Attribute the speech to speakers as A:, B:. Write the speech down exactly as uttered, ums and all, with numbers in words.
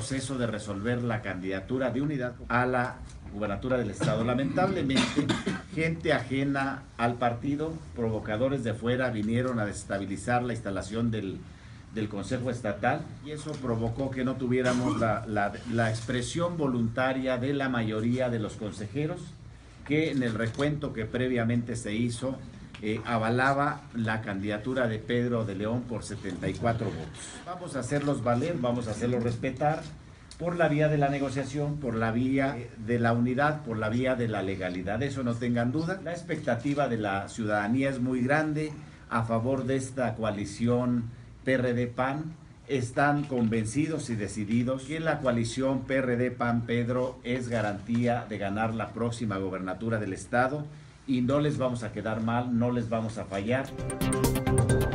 A: proceso de resolver la candidatura de unidad a la gubernatura del estado. Lamentablemente, gente ajena al partido, provocadores de fuera, vinieron a desestabilizar la instalación del, del Consejo Estatal, y eso provocó que no tuviéramos la, la, la expresión voluntaria de la mayoría de los consejeros, que en el recuento que previamente se hizo eh, avalaba la candidatura de Pedro de León por setenta y cuatro votos. Vamos a hacerlos valer, vamos a hacerlos respetar por la vía de la negociación, por la vía de la unidad, por la vía de la legalidad. Eso no tengan duda. La expectativa de la ciudadanía es muy grande a favor de esta coalición P R D P A N. Están convencidos y decididos que la coalición P R D P A N-Pedro es garantía de ganar la próxima gobernatura del estado, y no les vamos a quedar mal, no les vamos a fallar.